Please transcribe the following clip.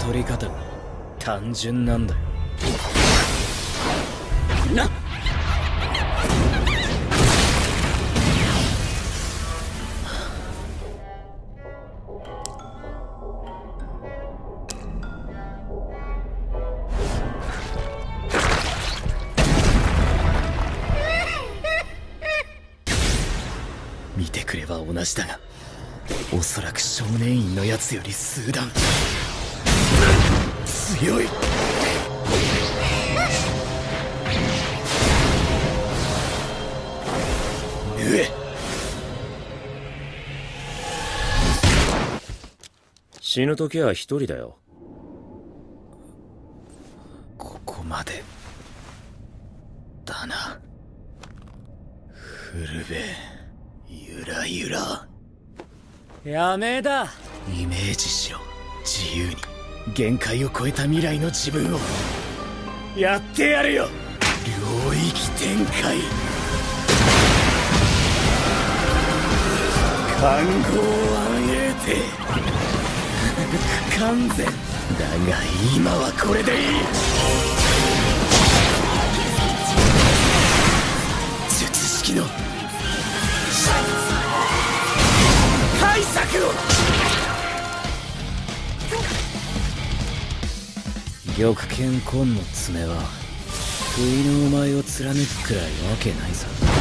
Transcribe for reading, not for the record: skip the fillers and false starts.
取り方が単純なんだよ。な見てくれば同じだが、おそらく少年院のやつより数段強い。 死ぬ時は一人だよ。 ここまでだな。古部ゆらゆら。やめだ。イメージしろ、自由に限界を超えた未来の自分を。やってやるよ、領域展開。環合暗影帝不完全だが今はこれでいい。術式の対策を。玉剣紺の爪は不意のお前を貫くくらいわけないさ。